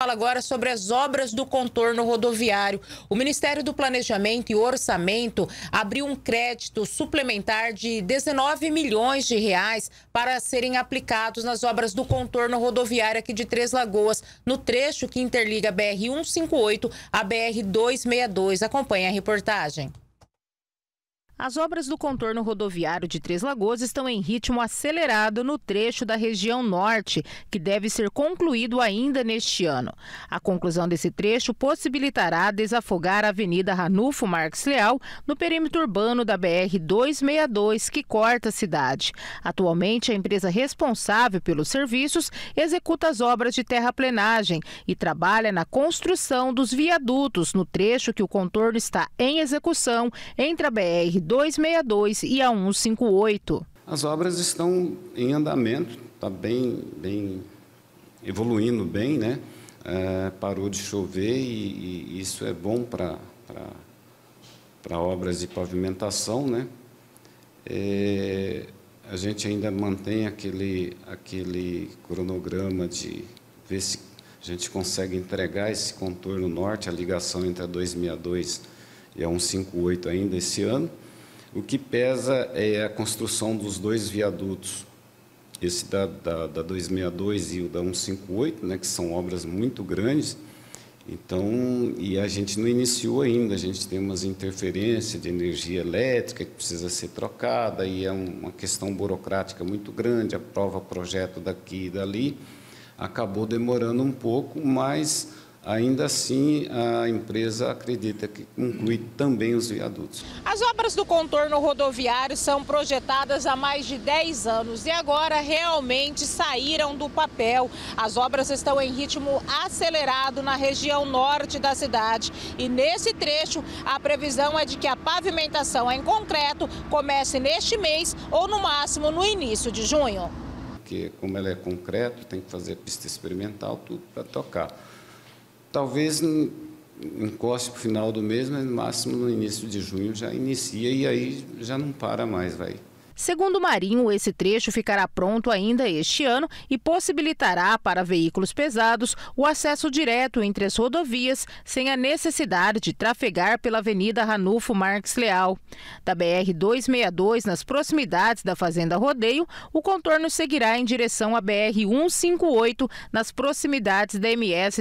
fala agora sobre as obras do contorno rodoviário. O Ministério do Planejamento e Orçamento abriu um crédito suplementar de 19 milhões de reais para serem aplicados nas obras do contorno rodoviário aqui de Três Lagoas, no trecho que interliga a BR-158 à BR-262. Acompanhe a reportagem. As obras do contorno rodoviário de Três Lagoas estão em ritmo acelerado no trecho da região norte, que deve ser concluído ainda neste ano. A conclusão desse trecho possibilitará desafogar a Avenida Ranulfo Marques Leal no perímetro urbano da BR-262, que corta a cidade. Atualmente, a empresa responsável pelos serviços executa as obras de terraplenagem e trabalha na construção dos viadutos no trecho que o contorno está em execução entre a BR-262 e a 158. As obras estão em andamento, está bem evoluindo bem, né? Parou de chover e isso é bom para obras de pavimentação, né? A gente ainda mantém aquele cronograma de ver se a gente consegue entregar esse contorno norte, a ligação entre a 262 e a 158 ainda esse ano. O que pesa é a construção dos dois viadutos, esse da 262 e o da 158, né, que são obras muito grandes. Então, e a gente não iniciou ainda, a gente tem umas interferências de energia elétrica que precisa ser trocada, e é uma questão burocrática muito grande, aprova projeto daqui e dali. Acabou demorando um pouco, mas ainda assim, a empresa acredita que conclui também os viadutos. As obras do contorno rodoviário são projetadas há mais de 10 anos e agora realmente saíram do papel. As obras estão em ritmo acelerado na região norte da cidade. E nesse trecho, a previsão é de que a pavimentação em concreto comece neste mês ou, no máximo, no início de junho. Porque, como ela é concreto, tem que fazer pista experimental, tudo para tocar. Talvez encoste para o final do mês, mas no máximo no início de junho já inicia e aí já não para mais, vai. Segundo Marinho, esse trecho ficará pronto ainda este ano e possibilitará para veículos pesados o acesso direto entre as rodovias, sem a necessidade de trafegar pela Avenida Ranulfo Marques Leal. Da BR-262, nas proximidades da Fazenda Rodeio, o contorno seguirá em direção à BR-158, nas proximidades da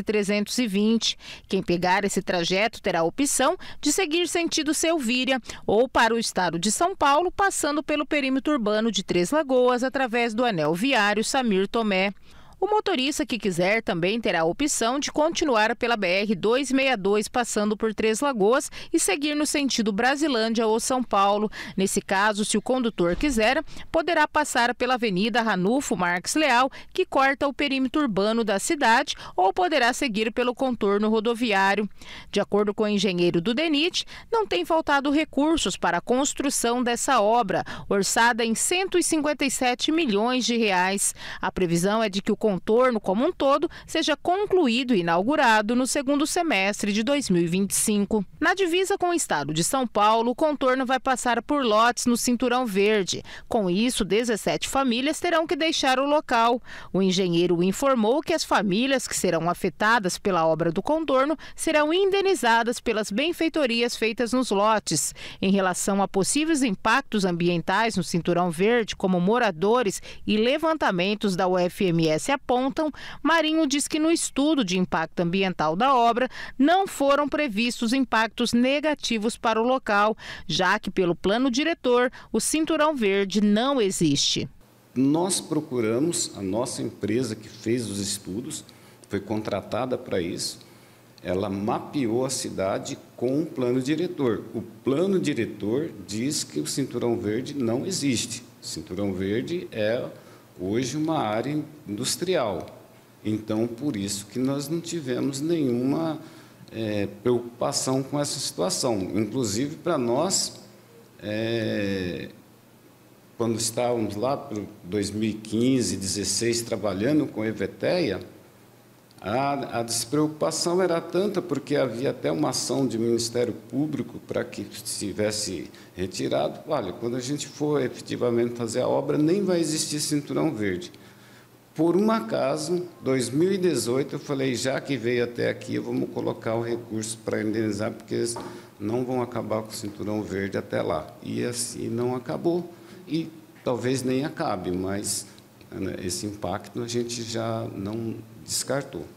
MS-320. Quem pegar esse trajeto terá a opção de seguir sentido Selvíria ou para o estado de São Paulo, passando pelo perímetro urbano de Três Lagoas através do anel viário Samir Tomé. O motorista que quiser também terá a opção de continuar pela BR-262 passando por Três Lagoas e seguir no sentido Brasilândia ou São Paulo. Nesse caso, se o condutor quiser, poderá passar pela Avenida Ranulfo Marques Leal, que corta o perímetro urbano da cidade, ou poderá seguir pelo contorno rodoviário. De acordo com o engenheiro do DENIT, não tem faltado recursos para a construção dessa obra, orçada em 157 milhões de reais. A previsão é de que o contorno como um todo seja concluído e inaugurado no segundo semestre de 2025. Na divisa com o estado de São Paulo, o contorno vai passar por lotes no Cinturão Verde. Com isso, 17 famílias terão que deixar o local. O engenheiro informou que as famílias que serão afetadas pela obra do contorno serão indenizadas pelas benfeitorias feitas nos lotes. Em relação a possíveis impactos ambientais no Cinturão Verde, como moradores e levantamentos da UFMS apontam, Marinho diz que no estudo de impacto ambiental da obra não foram previstos impactos negativos para o local, já que pelo plano diretor o Cinturão Verde não existe. Nós procuramos, a nossa empresa que fez os estudos, foi contratada para isso, ela mapeou a cidade com um plano diretor. O plano diretor diz que o Cinturão Verde não existe. O Cinturão Verde é hoje uma área industrial. Então, por isso que nós não tivemos nenhuma preocupação com essa situação. Inclusive, para nós, quando estávamos lá para 2015, 2016, trabalhando com a EVTEA, a despreocupação era tanta, porque havia até uma ação de Ministério Público para que estivesse retirado. Olha, quando a gente for efetivamente fazer a obra, nem vai existir Cinturão Verde. Por um acaso, 2018, eu falei, já que veio até aqui, vamos colocar o recurso para indenizar, porque eles não vão acabar com o cinturão verde até lá. E assim não acabou, e talvez nem acabe, mas esse impacto a gente já não descartou.